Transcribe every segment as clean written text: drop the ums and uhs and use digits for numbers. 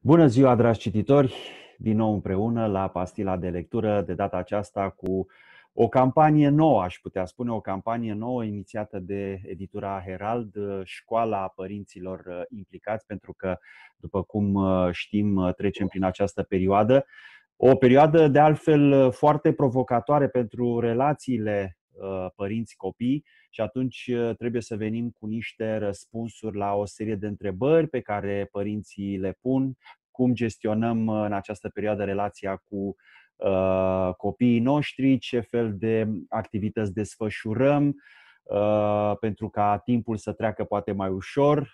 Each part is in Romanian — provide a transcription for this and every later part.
Bună ziua, dragi cititori! Din nou împreună la Pastila de lectură, de data aceasta cu o campanie nouă, aș putea spune, o campanie nouă inițiată de editura Herald, Școala Părinților Implicați, pentru că, după cum știm, trecem prin această perioadă. O perioadă, de altfel, foarte provocatoare pentru relațiile părinți-copii și atunci trebuie să venim cu niște răspunsuri la o serie de întrebări pe care părinții le pun. Cum gestionăm în această perioadă relația cu copiii noștri, ce fel de activități desfășurăm pentru ca timpul să treacă poate mai ușor.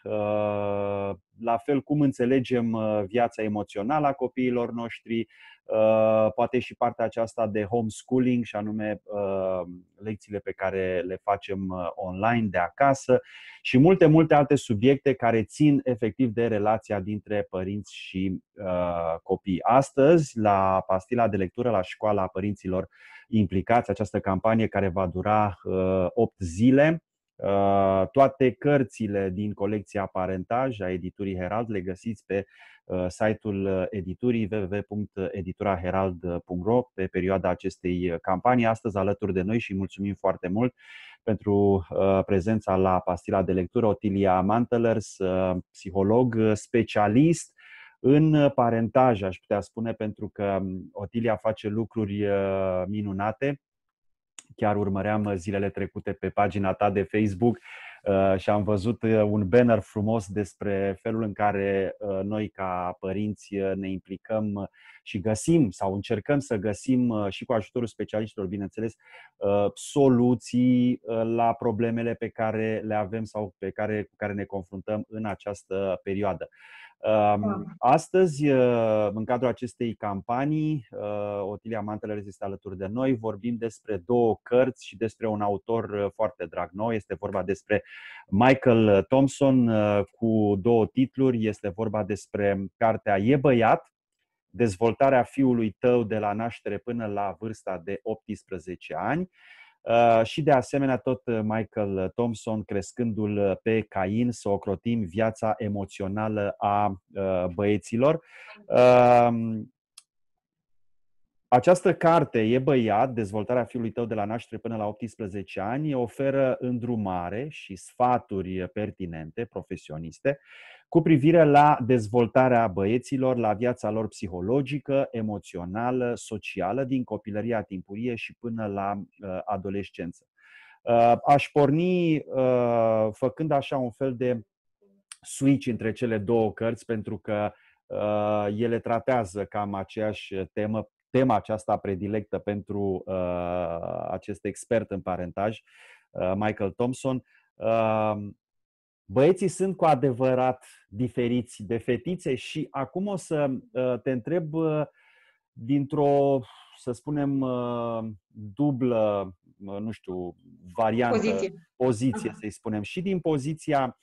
La fel, cum înțelegem viața emoțională a copiilor noștri, poate și partea aceasta de homeschooling, și anume lecțiile pe care le facem online de acasă și multe alte subiecte care țin efectiv de relația dintre părinți și copii. Astăzi, la Pastila de lectură, la Școala Părinților Implicați, această campanie care va dura 8 zile, toate cărțile din colecția Parentaj a editurii Herald le găsiți pe site-ul editurii www.edituraherald.ro pe perioada acestei campanii. Astăzi alături de noi, și mulțumim foarte mult pentru prezența la Pastila de lectură, Otilia Mantelers, psiholog specialist în parentaj, aș putea spune, pentru că Otilia face lucruri minunate. Chiar urmăream zilele trecute pe pagina ta de Facebook și am văzut un banner frumos despre felul în care noi ca părinți ne implicăm și găsim sau încercăm să găsim și cu ajutorul specialiștilor, bineînțeles, soluții la problemele pe care le avem sau cu care ne confruntăm în această perioadă. Astăzi, în cadrul acestei campanii, Otilia Mantelers este alături de noi. Vorbim despre două cărți și despre un autor foarte drag nou. Este vorba despre Michael Thompson cu două titluri. Este vorba despre cartea E băiat, dezvoltarea fiului tău de la naștere până la vârsta de 18 ani. Și de asemenea tot Michael Thompson, Crescându-l pe Cain, să ocrotim viața emoțională a băieților. Această carte, E băiat, dezvoltarea fiului tău de la naștere până la 18 ani, oferă îndrumare și sfaturi pertinente, profesioniste, cu privire la dezvoltarea băieților, la viața lor psihologică, emoțională, socială, din copilăria timpurie și până la adolescență. Aș porni făcând așa un fel de switch între cele două cărți, pentru că ele tratează cam aceeași temă, tema aceasta predilectă pentru acest expert în parentaj, Michael Thompson. Băieții sunt cu adevărat diferiți de fetițe și acum o să te întreb dintr-o, să spunem, dublă, nu știu, variantă, poziție, să-i spunem, și din poziția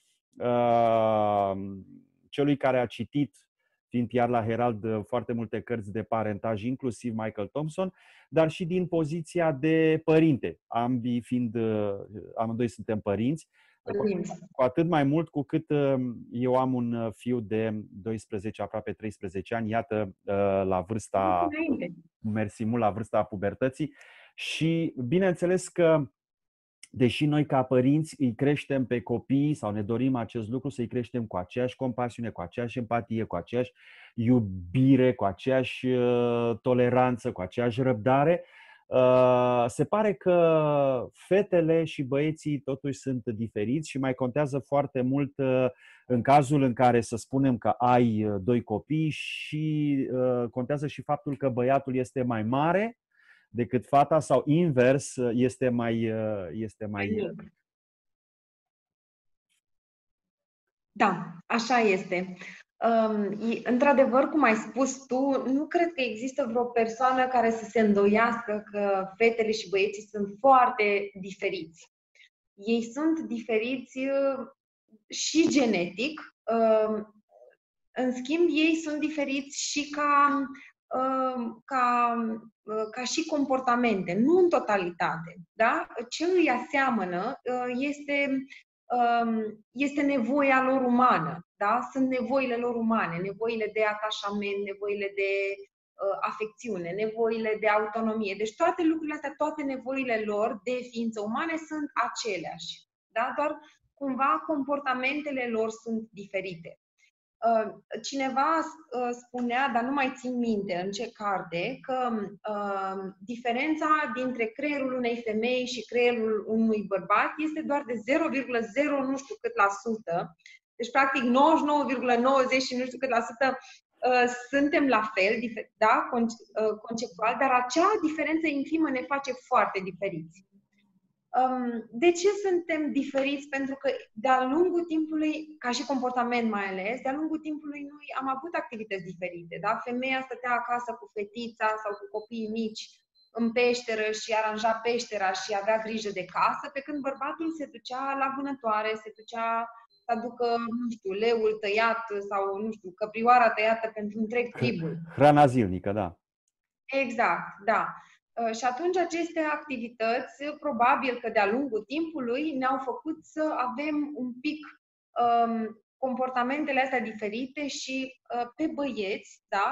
celui care a citit, fiind iar la Herald foarte multe cărți de parentaj, inclusiv Michael Thompson, dar și din poziția de părinte, amândoi suntem părinți. Cu atât mai mult cu cât eu am un fiu de 12, aproape 13 ani, iată, la vârsta, mersi mult, la vârsta pubertății. Și bineînțeles că, deși noi ca părinți îi creștem pe copii sau ne dorim acest lucru, să îi creștem cu aceeași compasiune, cu aceeași empatie, cu aceeași iubire, cu aceeași toleranță, cu aceeași răbdare, se pare că fetele și băieții totuși sunt diferiți și mai contează foarte mult în cazul în care, să spunem că ai doi copii, și contează și faptul că băiatul este mai mare decât fata sau invers, este mai Da, așa este. Într-adevăr, cum ai spus tu, nu cred că există vreo persoană care să se îndoiască că fetele și băieții sunt foarte diferiți. Ei sunt diferiți și genetic, în schimb ei sunt diferiți și ca și comportamente, nu în totalitate. Da? Ce îi aseamănă este nevoia lor umană. da? Sunt nevoile lor umane, nevoile de atașament, nevoile de afecțiune, nevoile de autonomie. Deci toate lucrurile astea, toate nevoile lor de ființă umane sunt aceleași. Da? Doar cumva comportamentele lor sunt diferite. Cineva spunea, dar nu mai țin minte în ce carte, că diferența dintre creierul unei femei și creierul unui bărbat este doar de 0,0 nu știu cât la sută. Deci, practic, 99,90 și nu știu cât la sută suntem la fel, da, conceptual, dar acea diferență infimă ne face foarte diferiți. De ce suntem diferiți? Pentru că de-a lungul timpului, ca și comportament mai ales, de-a lungul timpului noi am avut activități diferite. Da? Femeia stătea acasă cu fetița sau cu copiii mici în peșteră și aranja peștera și avea grijă de casă, pe când bărbatul se ducea la vânătoare, se ducea să aducă, nu știu, leul tăiat sau, nu știu, căprioara tăiată pentru întreg tribul. Hrana zilnică, da. Exact, da. Și atunci aceste activități, probabil că de-a lungul timpului, ne-au făcut să avem un pic comportamentele astea diferite și pe băieți, da,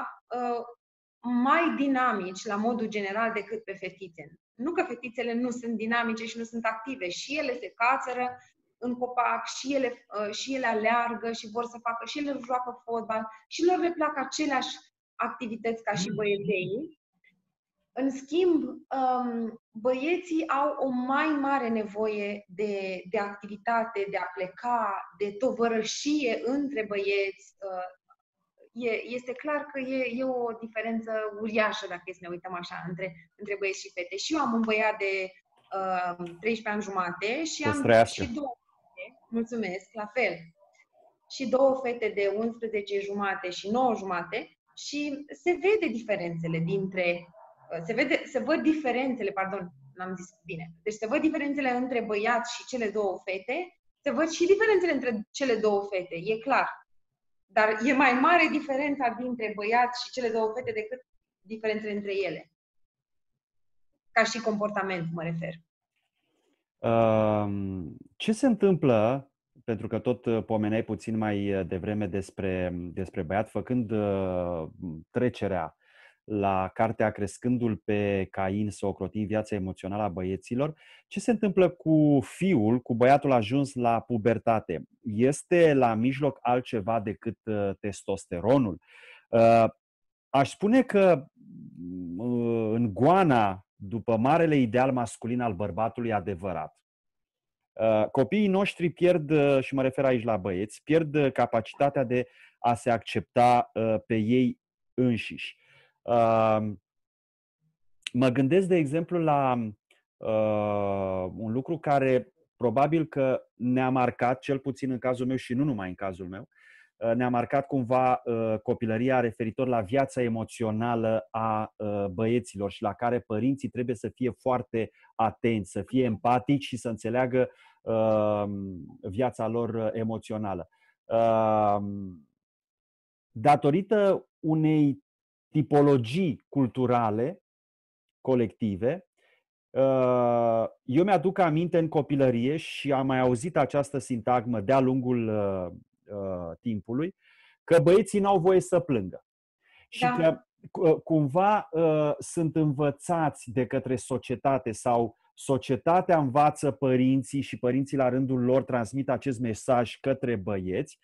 mai dinamici la modul general decât pe fetițe. Nu că fetițele nu sunt dinamice și nu sunt active, și ele se cațără în copac, și ele aleargă și vor să facă, și ele joacă fotbal, și lor le plac aceleași activități ca și băieței. În schimb, băieții au o mai mare nevoie de activitate, de a pleca, de tovărășie între băieți. Este clar că e o diferență uriașă dacă să ne uităm așa între băieți și fete. Și eu am un băiat de 13 ani jumate și am și două fete, mulțumesc, la fel, și două fete de 11 jumate și 9 jumate și se vede diferențele dintre se văd diferențele, pardon, n-am zis bine. Deci se văd diferențele între băiați și cele două fete, se văd și diferențele între cele două fete, e clar. Dar e mai mare diferența dintre băiați și cele două fete decât diferențele între ele. Ca și comportament, mă refer. Ce se întâmplă, pentru că tot pomeneai puțin mai devreme despre băiat, făcând trecerea la cartea Crescându-l pe Cain să ocrotim viața emoțională a băieților, ce se întâmplă cu fiul, cu băiatul ajuns la pubertate? Este la mijloc altceva decât testosteronul? Aș spune că în goana, după marele ideal masculin al bărbatului adevărat, copiii noștri pierd, și mă refer aici la băieți, pierd capacitatea de a se accepta pe ei înșiși. Mă gândesc, de exemplu, la un lucru care probabil că ne-a marcat, cel puțin în cazul meu și nu numai în cazul meu, ne-a marcat cumva copilăria referitor la viața emoțională a băieților și la care părinții trebuie să fie foarte atenți, să fie empatici și să înțeleagă viața lor emoțională. Datorită unei tipologii culturale colective, eu mi-aduc aminte în copilărie și am mai auzit această sintagmă de-a lungul timpului, că băieții n-au voie să plângă. Și că cumva sunt învățați de către societate sau societatea învață părinții și părinții la rândul lor transmit acest mesaj către băieți,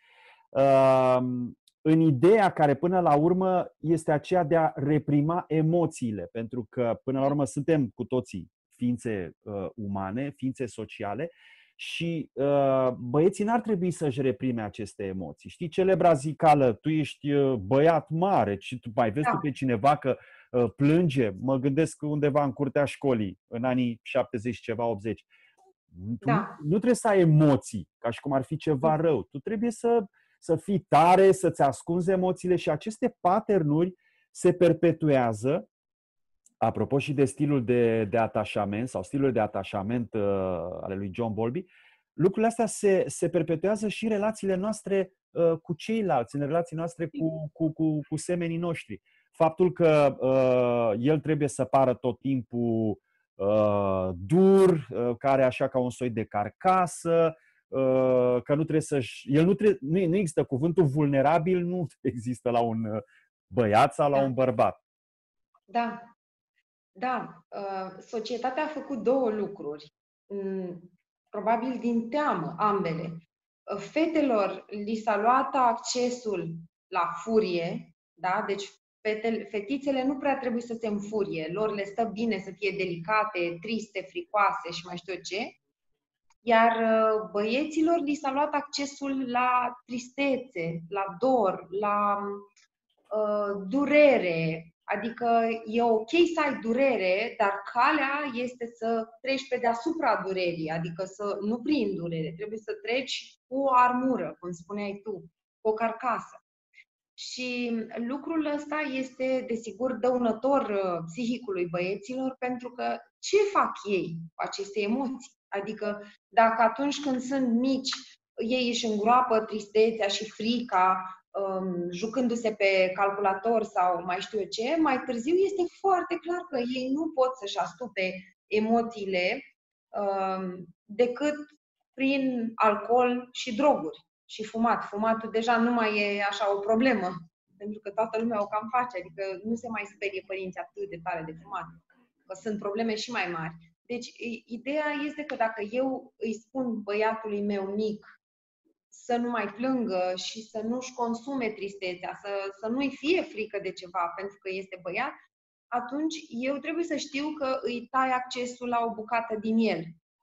în ideea care până la urmă este aceea de a reprima emoțiile, pentru că până la urmă suntem cu toții ființe umane, ființe sociale și băieții n-ar trebui să-și reprime aceste emoții. Știi, celebra zicală, tu ești băiat mare și tu mai vezi tu pe cineva că plânge, mă gândesc undeva în curtea școlii, în anii 70 ceva, 80. Nu trebuie să ai emoții, ca și cum ar fi ceva rău. Tu trebuie să fii tare, să-ți ascunzi emoțiile și aceste pattern-uri se perpetuează, apropo și de stilul de atașament sau stilul de atașament ale lui John Bowlby, lucrurile astea se perpetuează și în relațiile noastre cu ceilalți, în relațiile noastre cu semenii noștri. Faptul că el trebuie să pară tot timpul dur, care așa ca un soi de carcasă, că nu trebuie nu există cuvântul vulnerabil, nu există la un băiat sau la un bărbat. Da, da. Societatea a făcut două lucruri. Probabil din teamă, ambele. Fetelor li s-a luat accesul la furie, da? Deci fetițele nu prea trebuie să se înfurie, lor le stă bine să fie delicate, triste, fricoase și mai știu eu ce. Iar băieților li s-a luat accesul la tristețe, la dor, la durere. Adică e ok să ai durere, dar calea este să treci pe deasupra durerii, adică să nu prin durere, trebuie să treci cu o armură, cum spuneai tu, cu o carcasă. Și lucrul ăsta este, desigur, dăunător psihicului băieților, pentru că ce fac ei cu aceste emoții? Adică dacă atunci când sunt mici ei își îngroapă tristețea și frica jucându-se pe calculator sau mai știu eu ce, mai târziu este foarte clar că ei nu pot să-și astupe emoțiile decât prin alcool și droguri și fumat. Fumatul deja nu mai e așa o problemă, pentru că toată lumea o cam face, adică nu se mai sperie părinții atât de tare de fumat, că sunt probleme și mai mari. Deci, ideea este că dacă eu îi spun băiatului meu mic să nu mai plângă și să nu-și consume tristețea, să nu-i fie frică de ceva pentru că este băiat, atunci eu trebuie să știu că îi tai accesul la o bucată din el.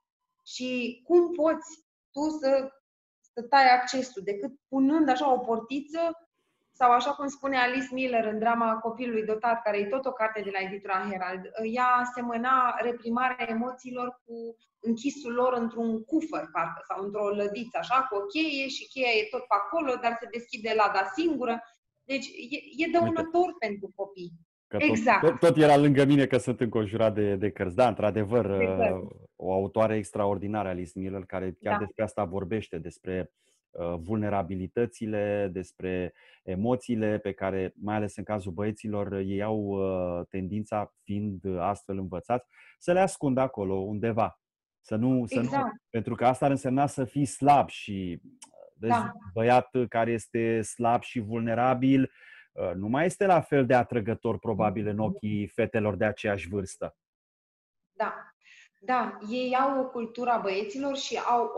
Și cum poți tu să tai accesul decât punând așa o portiță sau așa cum spune Alice Miller în drama Copilului dotat, care e tot o carte de la editura Herald, ea asemăna reprimarea emoțiilor cu închisul lor într-un cufăr, parcă, sau într-o lădiță, așa, cu o cheie și cheia e tot pe acolo, dar se deschide lada singură. Deci e dăunător pentru copii. Exact. Tot era lângă mine că sunt înconjurat de cărți. Da, într-adevăr, o autoare extraordinară, Alice Miller, care chiar despre asta vorbește, despre vulnerabilitățile, despre emoțiile pe care, mai ales în cazul băieților, ei au tendința, fiind astfel învățați, să le ascundă acolo undeva. Pentru că asta ar însemna să fii slab și vezi, băiat care este slab și vulnerabil nu mai este la fel de atrăgător, probabil, în ochii fetelor de aceeași vârstă. Da, ei au o cultură a băieților și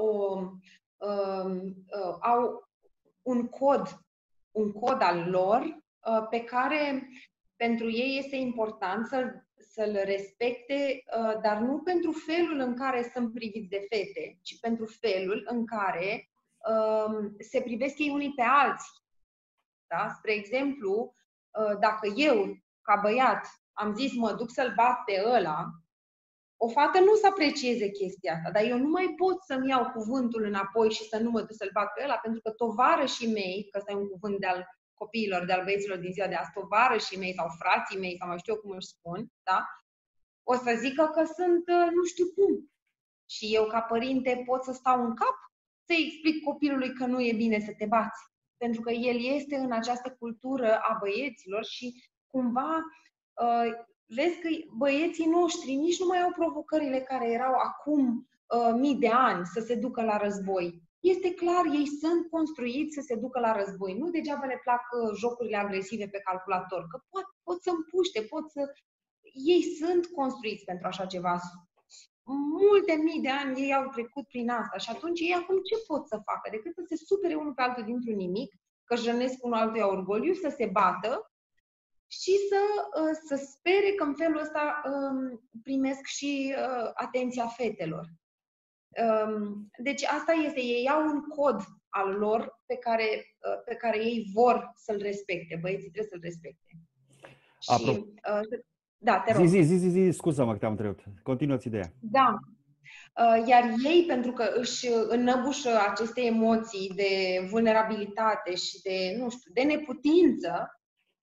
au un cod al lor pe care pentru ei este important să-l respecte, dar nu pentru felul în care sunt priviți de fete, ci pentru felul în care se privesc ei unii pe alții. Da? Spre exemplu, dacă eu, ca băiat, am zis mă duc să-l bat pe ăla, o fată nu să aprecieze chestia asta, dar eu nu mai pot să-mi iau cuvântul înapoi și să nu mă duc să-l bat pe ăla, pentru că tovarășii mei, că ăsta e un cuvânt de-al copiilor, de-al băieților din ziua de azi, tovarășii mei sau frații mei, sau mai știu eu cum își spun, da? O să zică că sunt nu știu cum. Și eu, ca părinte, pot să stau în cap să-i explic copilului că nu e bine să te bați. Pentru că el este în această cultură a băieților și cumva vezi că băieții noștri nici nu mai au provocările care erau acum mii de ani să se ducă la război. Este clar, ei sunt construiți să se ducă la război. Nu degeaba le plac jocurile agresive pe calculator, că pot să împuște, ei sunt construiți pentru așa ceva. Multe mii de ani ei au trecut prin asta și atunci ei acum ce pot să facă? Decât să se supere unul pe altul dintr-un nimic, că jănesc unul altuia orgoliu, să se bată și să spere că în felul ăsta primesc și atenția fetelor. Deci asta este, ei au un cod al lor pe care ei vor să-l respecte, băieții trebuie să-l respecte. Și, da, te rog. Zi, scuză-mă că te-am întrebat. Continuă-ți ideea. Da. Iar ei, pentru că își înnăbușă aceste emoții de vulnerabilitate și de, nu știu, de neputință,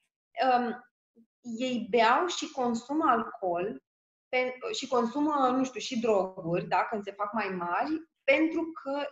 ei beau și consumă alcool și consumă, nu știu, și droguri, da, când se fac mai mari, pentru că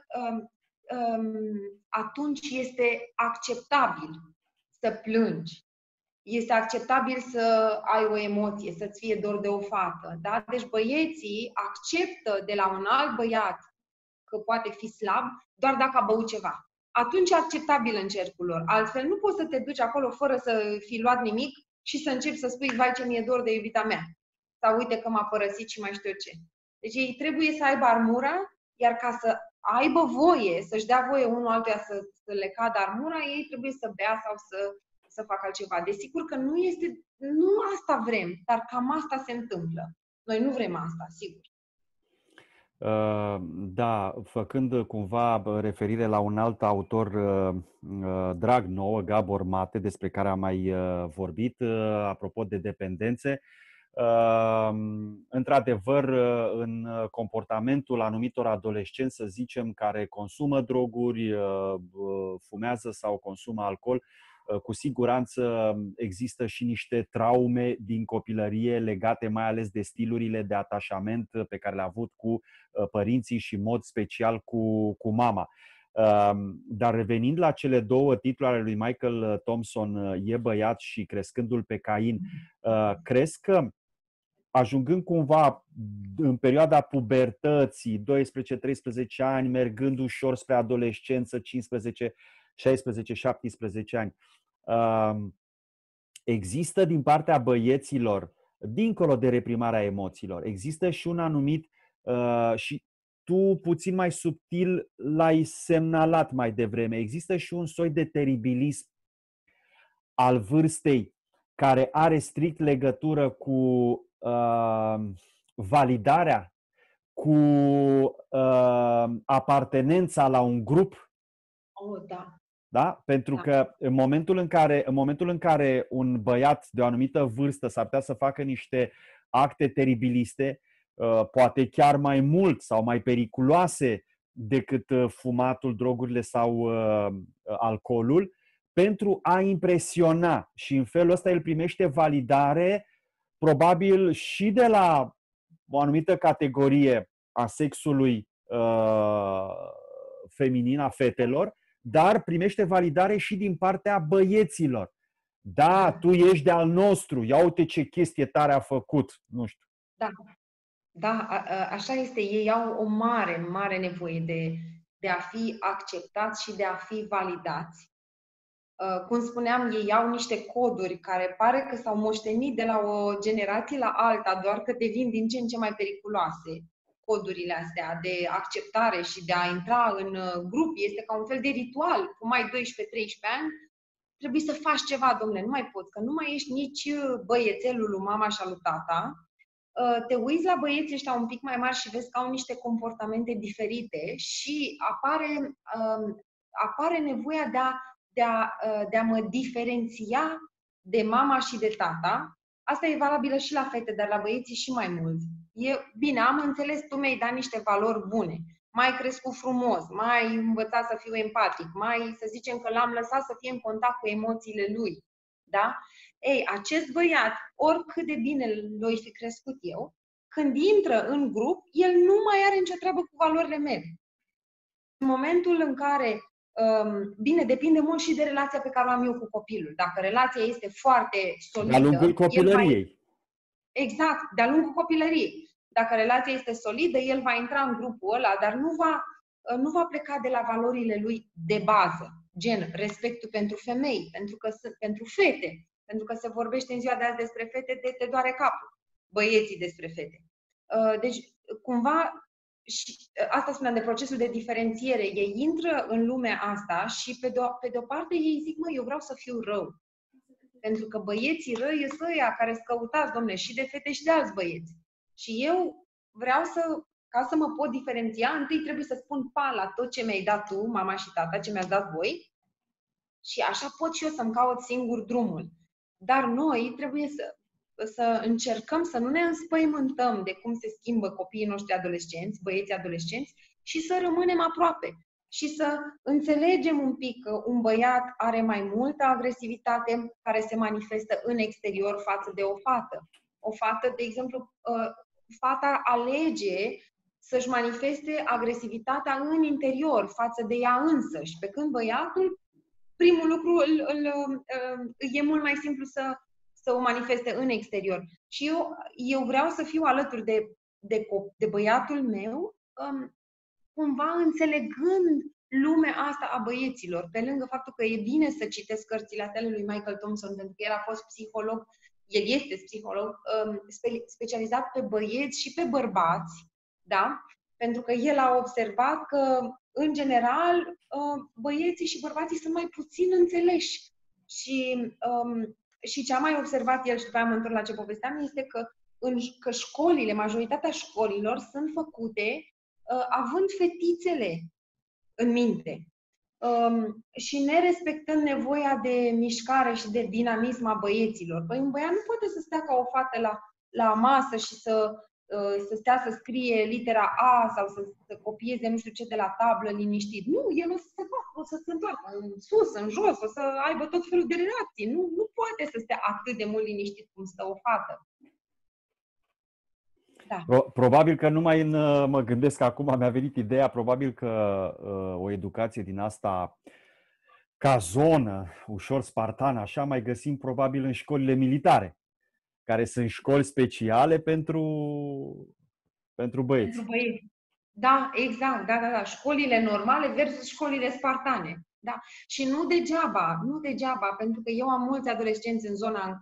atunci este acceptabil să plângi. Este acceptabil să ai o emoție, să-ți fie dor de o fată. Da? Deci băieții acceptă de la un alt băiat că poate fi slab doar dacă a băut ceva. Atunci e acceptabil în cercul lor. Altfel nu poți să te duci acolo fără să fi luat nimic și să începi să spui, vai ce mi-e dor de iubita mea. Sau uite că m-a părăsit și mai știu eu ce. Deci ei trebuie să aibă armura, iar ca să aibă voie, să-și dea voie unul altuia să le cadă armura, ei trebuie să bea sau să facă altceva. Desigur că nu asta vrem, dar cam asta se întâmplă. Noi nu vrem asta, sigur. Da, făcând cumva referire la un alt autor drag nouă, Gabor Mate, despre care am mai vorbit, apropo de dependențe, într-adevăr, în comportamentul anumitor adolescenți, să zicem, care consumă droguri, fumează sau consumă alcool, cu siguranță există și niște traume din copilărie legate mai ales de stilurile de atașament pe care le-a avut cu părinții și în mod special cu mama. Dar revenind la cele două titluri ale lui Michael Thompson, E băiat și Crescându-l pe Cain, crezi că ajungând cumva în perioada pubertății, 12-13 ani, mergând ușor spre adolescență, 15, 16, 17 ani, există din partea băieților, dincolo de reprimarea emoțiilor, există și un anumit, și tu puțin mai subtil l-ai semnalat mai devreme, există și un soi de teribilism al vârstei care are strict legătură cu validarea, cu apartenența la un grup. Oh, da. Da? Pentru că în momentul în care un băiat de o anumită vârstă s-ar putea să facă niște acte teribiliste, poate chiar mai mult sau mai periculoase decât fumatul, drogurile sau alcoolul, pentru a impresiona, și în felul ăsta el primește validare probabil și de la o anumită categorie a sexului feminin, a fetelor, dar primește validare și din partea băieților. Da, tu ești de al nostru, ia uite ce chestie tare a făcut, nu știu. Da, așa este. Ei au o mare, mare nevoie de a fi acceptați și de a fi validați. Cum spuneam, ei au niște coduri care pare că s-au moștenit de la o generație la alta, doar că devin din ce în ce mai periculoase. Codurile astea de acceptare și de a intra în grup este ca un fel de ritual. Cum ai 12-13 ani, trebuie să faci ceva, domnule, nu mai poți, că nu mai ești nici băiețelul lui mama și al lui tata. Te uiți la băieții ăștia un pic mai mari și vezi că au niște comportamente diferite și apare nevoia de a mă diferenția de mama și de tata. Asta e valabilă și la fete, dar la băieții și mai mult. Bine, am înțeles, tu mi-ai dat niște valori bune. M-ai crescut frumos, m-ai învățat să fiu empatic, să zicem că l-am lăsat să fie în contact cu emoțiile lui. Da? Ei, acest băiat, oricât de bine l-o fi crescut eu, când intră în grup, el nu mai are nicio treabă cu valorile mele. În momentul în care, bine, depinde mult și de relația pe care o am eu cu copilul. Dacă relația este foarte solidă... De-a lungul copilăriei. Exact, de-a lungul copilăriei. Dacă relația este solidă, el va intra în grupul ăla, dar nu va pleca de la valorile lui de bază, gen respectul pentru femei, pentru fete, pentru că se vorbește în ziua de azi despre fete, te doare capul, băieții despre fete. Deci, cumva, și asta spuneam de procesul de diferențiere, ei intră în lumea asta și pe de o parte ei zic, eu vreau să fiu rău. Pentru că băieții răi sunt ăia care sunt căutați, domnule, și de fete și de alți băieți. Și eu vreau ca să mă pot diferenția, întâi trebuie să spun la tot ce mi-ai dat tu, mama și tata, ce mi-ați dat voi, și așa pot și eu să-mi caut singur drumul. Dar noi trebuie să încercăm să nu ne înspăimântăm de cum se schimbă copiii noștri adolescenți, băieții adolescenți, și să rămânem aproape. Și să înțelegem un pic că un băiat are mai multă agresivitate care se manifestă în exterior față de o fată. O fată, de exemplu, fata alege să-și manifeste agresivitatea în interior față de ea însăși, pe când băiatul, primul lucru e mult mai simplu să o manifeste în exterior. Și eu vreau să fiu alături de băiatul meu cumva înțelegând lumea asta a băieților, pe lângă faptul că e bine să citesc cărțile astea lui Michael Thompson, pentru că el a fost psiholog, el este psiholog, specializat pe băieți și pe bărbați, da? Pentru că el a observat că, în general, băieții și bărbații sunt mai puțin înțeleși. Și ce am mai observat el, și după aia mă întorc la ce povesteam, este că școlile, majoritatea școlilor sunt făcute având fetițele în minte. Și nerespectând nevoia de mișcare și de dinamism a băieților. Păi un băiat nu poate să stea ca o fată la masă și să stea să scrie litera A sau să copieze nu știu ce de la tablă liniștit. Nu, el o să se întoarcă în sus, în jos, o să aibă tot felul de reacții. Nu poate să stea atât de mult liniștit cum stă o fată. Da. Probabil că numai mă gândesc acum, mi-a venit ideea, probabil că o educație din asta ca zonă, ușor spartană, așa, mai găsim probabil în școlile militare, care sunt școli speciale pentru băieți. Pentru băieți. Da, exact, da. Școlile normale versus școlile spartane. Da. Și nu degeaba, pentru că eu am mulți adolescenți în zona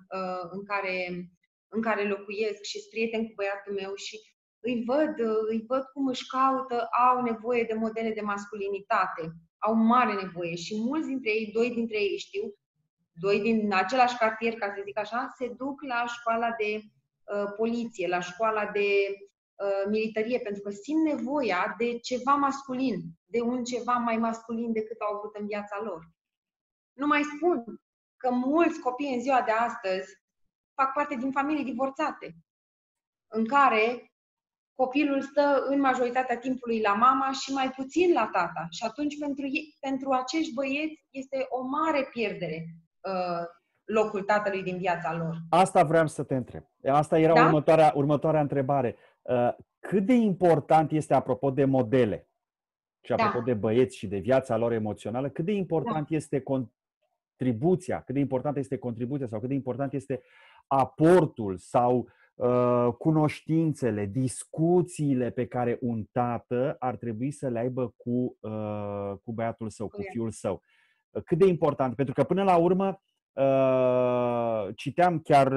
în care locuiesc și sunt prieten cu băiatul meu și îi văd cum își caută, au nevoie de modele de masculinitate, au mare nevoie și mulți dintre ei, doi dintre ei știu, doi din același cartier, ca să zic așa, se duc la școala de poliție, la școala de militarie, pentru că simt nevoia de ceva masculin, de un ceva mai masculin decât au avut în viața lor. Nu mai spun că mulți copii în ziua de astăzi fac parte din familii divorțate, în care copilul stă în majoritatea timpului la mama și mai puțin la tata. Și atunci pentru acești băieți este o mare pierdere locul tatălui din viața lor. Asta vreau să te întreb. Asta era următoarea întrebare. Cât de important este, apropo de modele și apropo de băieți și de viața lor emoțională, cât de important este contribuția, cât de importantă este contribuția sau cât de important este aportul sau cunoștințele, discuțiile pe care un tată ar trebui să le aibă cu băiatul său, cu fiul său. Cât de important? Pentru că până la urmă citeam chiar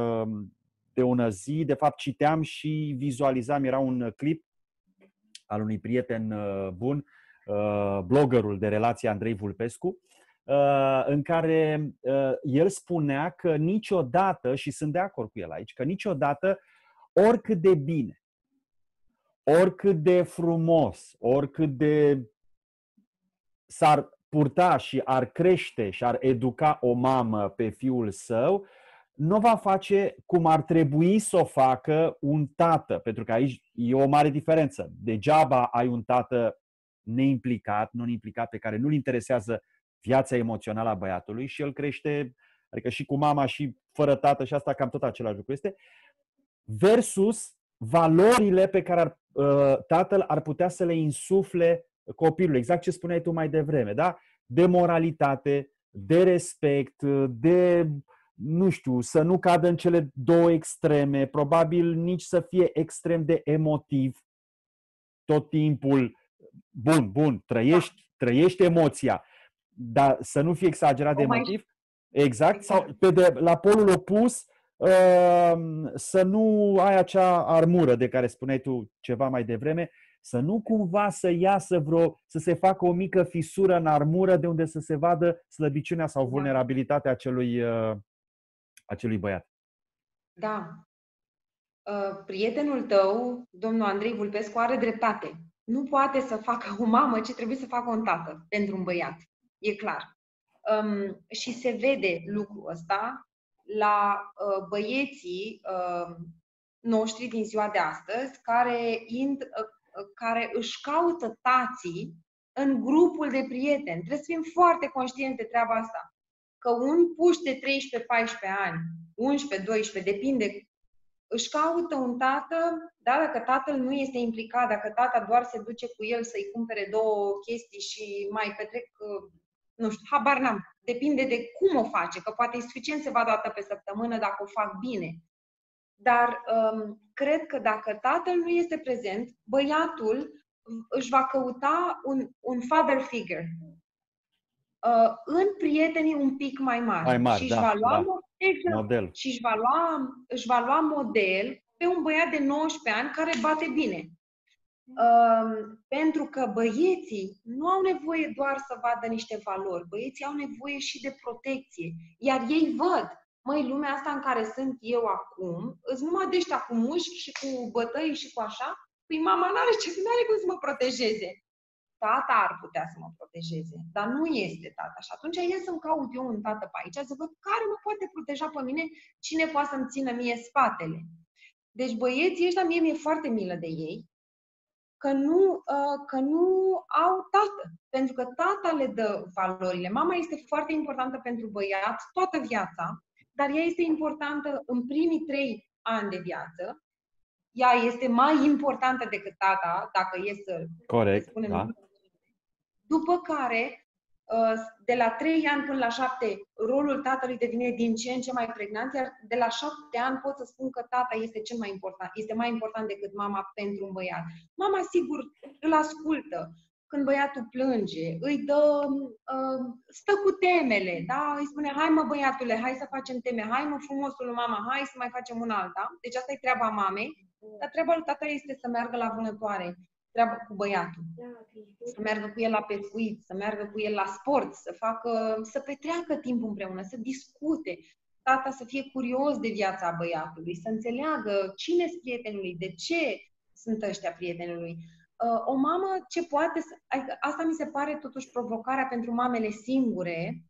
de ună zi, de fapt citeam și vizualizam, era un clip al unui prieten bun, bloggerul de relații Andrei Vulpescu, în care el spunea că niciodată, și sunt de acord cu el aici, că niciodată, oricât de bine, oricât de frumos, oricât de s-ar purta și ar crește și ar educa o mamă pe fiul său, nu va face cum ar trebui să o facă un tată. Pentru că aici e o mare diferență. Degeaba ai un tată neimplicat, non-implicat, pe care nu-l interesează viața emoțională a băiatului și el crește, adică și cu mama și fără tată, și asta cam tot același lucru este, versus valorile pe care tatăl ar putea să le insufle copilului. Exact ce spuneai tu mai devreme, da? De moralitate, de respect, de, nu știu, să nu cadă în cele două extreme, probabil nici să fie extrem de emotiv tot timpul. Bun, trăiești emoția, dar să nu fie exagerat de emotiv. Exact. Sau la polul opus, să nu ai acea armură de care spuneai tu ceva mai devreme, să nu cumva să iasă să se facă o mică fisură în armură de unde să se vadă slăbiciunea sau vulnerabilitatea acelui băiat. Da. Prietenul tău, domnul Andrei Vulpescu, are dreptate. Nu poate să facă o mamă ce trebuie să facă un tată pentru un băiat. E clar. Și se vede lucrul ăsta la băieții noștri din ziua de astăzi care își caută tații în grupul de prieteni. Trebuie să fim foarte conștienți de treaba asta. Că un puș de 13-14 ani, 11-12, depinde, își caută un tată, da, dacă tatăl nu este implicat, dacă tata doar se duce cu el să-i cumpere două chestii și mai petrec, nu știu, habar n-am. Depinde de cum o face, că poate e suficient să vadă o dată pe săptămână dacă o fac bine. Dar cred că dacă tatăl nu este prezent, băiatul își va căuta un father figure în prietenii un pic mai mari. Mai mari, Și își va lua, exact, model. Și își va lua model pe un băiat de 19 ani care bate bine. Pentru că băieții nu au nevoie doar să vadă niște valori, băieții au nevoie și de protecție. Iar ei văd, măi, lumea asta în care sunt eu acum, îți numai de ăștia cu mușchi și cu bătăi și cu așa, păi mama n-are cum să mă protejeze. Tata ar putea să mă protejeze, dar nu este tata. Și atunci ies să-mi caut eu un tată pe aici, să văd care mă poate proteja pe mine, cine poate să-mi țină mie spatele. Deci băieții ăștia, mie mi-e foarte milă de ei, că nu au tată. Pentru că tata le dă valorile. Mama este foarte importantă pentru băiat toată viața, dar ea este importantă în primii 3 ani de viață. Ea este mai importantă decât tata, dacă e să spunem. Da. După care, de la 3 ani până la 7, rolul tatălui devine din ce în ce mai pregnant, iar de la 7 ani pot să spun că tata este cel mai important. Este mai important decât mama pentru un băiat. Mama, sigur, îl ascultă. Când băiatul plânge, îi dă, stă cu temele, da? Îi spune, hai mă băiatule, hai să facem teme, hai mă frumosul lui mama, hai să mai facem una alta. Deci asta e treaba mamei, dar treaba lui tata este să meargă la vânătoare, treaba cu băiatul. Să meargă cu el la pescuit, să meargă cu el la sport, să petreacă timp împreună, să discute. Tata să fie curios de viața băiatului, să înțeleagă cine sunt prietenul lui, de ce sunt ăștia prietenul lui. O mamă ce poate să... Asta mi se pare totuși provocarea pentru mamele singure.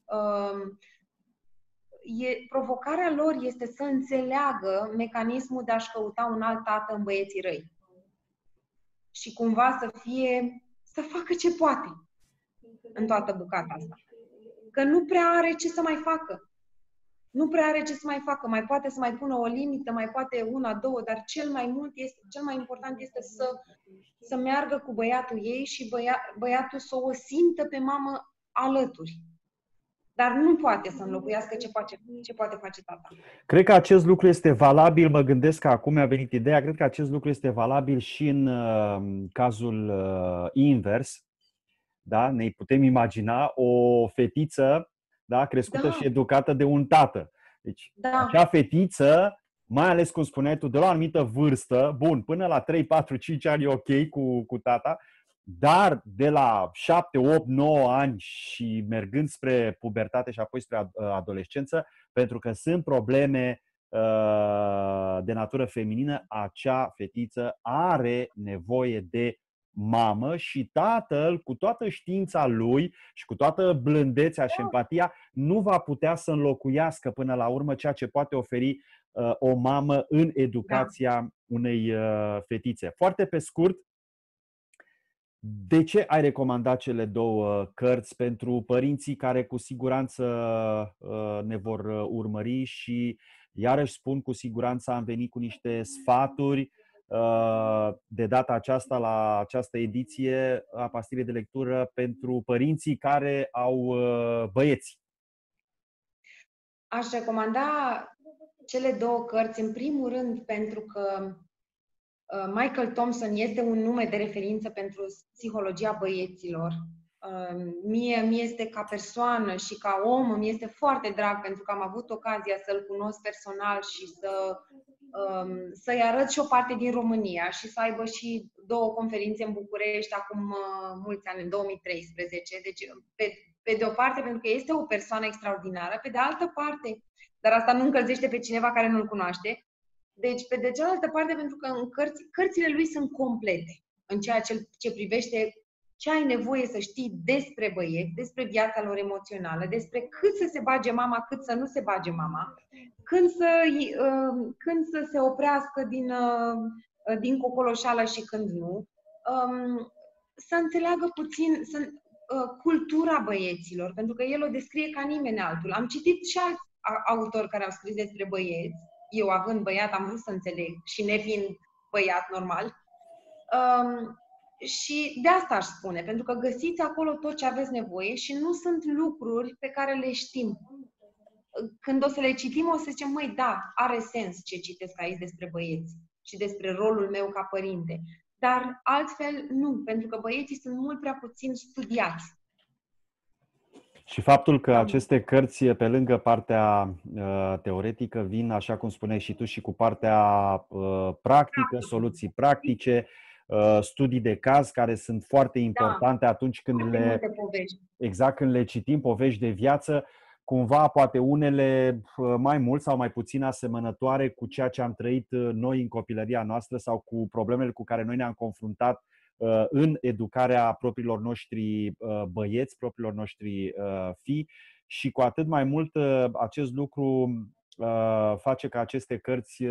Provocarea lor este să înțeleagă mecanismul de a-și căuta un alt tată în băieții răi. Și cumva să facă ce poate în toată bucata asta. Că nu prea are ce să mai facă. Nu prea are ce să mai facă. Mai poate să mai pună o limită, mai poate 1, 2, dar cel mai important este să meargă cu băiatul ei și băiatul să o simtă pe mamă alături. Dar nu poate să înlocuiască ce poate face tata. Cred că acest lucru este valabil, mă gândesc că acum mi-a venit ideea, cred că acest lucru este valabil și în cazul invers. Da? Ne putem imagina o fetiță, da, crescută și educată de un tată. Deci acea fetiță, mai ales cum spuneai tu, de la o anumită vârstă, bun, până la 3, 4, 5 ani e ok cu tata, dar de la 7, 8, 9 ani și mergând spre pubertate și apoi spre adolescență, pentru că sunt probleme de natură feminină, acea fetiță are nevoie de mamă și tatăl, cu toată știința lui și cu toată blândețea și empatia, nu va putea să înlocuiască până la urmă ceea ce poate oferi o mamă în educația unei fetițe. Foarte pe scurt, de ce ai recomandat cele 2 cărți pentru părinții care cu siguranță ne vor urmări și iarăși spun, cu siguranță am venit cu niște sfaturi de data aceasta la această ediție a pastilei de lectură pentru părinții care au băieți? Aș recomanda cele 2 cărți, în primul rând, pentru că Michael Thompson este un nume de referință pentru psihologia băieților. Mie este ca persoană și ca om, mi este foarte drag pentru că am avut ocazia să-l cunosc personal și să-i arăt și o parte din România și să aibă și 2 conferințe în București acum mulți ani, în 2013. Deci, pe de o parte, pentru că este o persoană extraordinară, pe de altă parte, dar asta nu încălzește pe cineva care nu-l cunoaște. Deci, pe de cealaltă parte, pentru că în cărțile lui sunt complete în ceea ce privește ce ai nevoie să știi despre băieți, despre viața lor emoțională, despre cât să se bage mama, cât să nu se bage mama, când să se oprească din cocoloșală și când nu, să înțeleagă puțin cultura băieților, pentru că el o descrie ca nimeni altul. Am citit și alți autori care au scris despre băieți. Eu, având băiat, am vrut să înțeleg și nefiind băiat normal. Și de asta aș spune, pentru că găsiți acolo tot ce aveți nevoie și nu sunt lucruri pe care le știm. Când o să le citim, o să zicem, măi, da, are sens ce citesc aici despre băieți și despre rolul meu ca părinte. dar altfel nu, pentru că băieții sunt mult prea puțin studiați. Și faptul că Da. aceste cărți, pe lângă partea teoretică, vin, așa cum spuneai și tu, și cu partea practică, soluții practice, studii de caz care sunt foarte importante atunci când Foarte multe povești. exact când le citim, povești de viață, cumva poate unele mai mult sau mai puțin asemănătoare cu ceea ce am trăit noi în copilăria noastră sau cu problemele cu care noi ne-am confruntat în educarea propriilor noștri băieți, propriilor noștri fii, și cu atât mai mult acest lucru face ca aceste cărți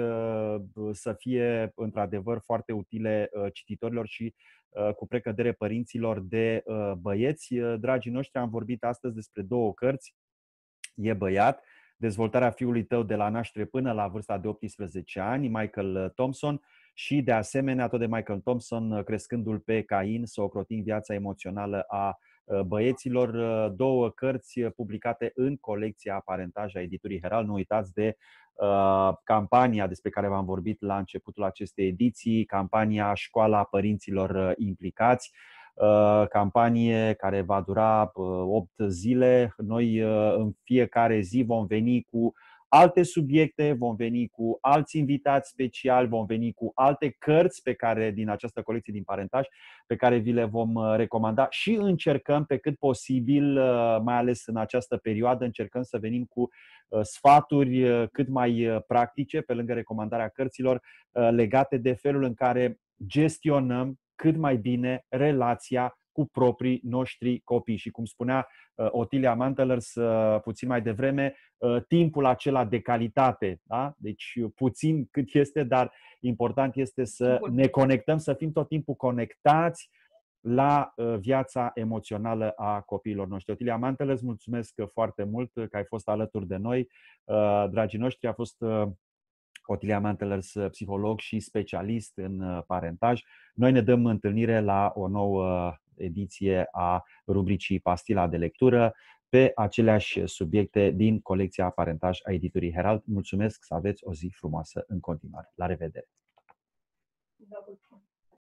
să fie într-adevăr foarte utile cititorilor și cu precădere părinților de băieți. Dragii noștri, am vorbit astăzi despre două cărți. E băiat, dezvoltarea fiului tău de la naștere până la vârsta de 18 ani, Michael Thompson, și de asemenea tot de Michael Thompson, Crescându-l pe Cain, să ocrotim viața emoțională a băieților, două cărți publicate în colecția Parentaj a editurii Herald. Nu uitați de campania despre care v-am vorbit la începutul acestei ediții, campania Școala Părinților Implicați, campanie care va dura 8 zile. Noi în fiecare zi vom veni cu alte subiecte, vom veni cu alți invitați speciali, vom veni cu alte cărți pe care, din această colecție din Parentaj, pe care vi le vom recomanda și încercăm pe cât posibil, mai ales în această perioadă, încercăm să venim cu sfaturi cât mai practice, pe lângă recomandarea cărților, legate de felul în care gestionăm cât mai bine relația cu proprii noștri copii. Și cum spunea Otilia Mantelers puțin mai devreme, timpul acela de calitate, da? Deci puțin cât este, dar important este să ne conectăm, să fim tot timpul conectați la viața emoțională a copiilor noștri. Otilia Mantelers, mulțumesc foarte mult că ai fost alături de noi. Dragii noștri, a fost Otilia Mantelers, psiholog și specialist în parentaj. Noi ne dăm întâlnire la o nouă ediție a rubricii Pastila de lectură pe aceleași subiecte din colecția Parentaj a editurii Herald. Mulțumesc, să aveți o zi frumoasă în continuare. La revedere!